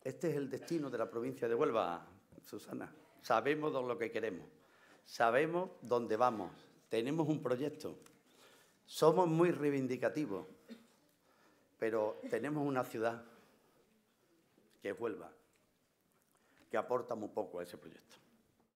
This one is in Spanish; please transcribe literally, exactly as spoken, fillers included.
Este es el destino de la provincia de Huelva, Susana. Sabemos lo que queremos, sabemos dónde vamos, tenemos un proyecto, somos muy reivindicativos, pero tenemos una ciudad, que es Huelva, que aporta muy poco a ese proyecto.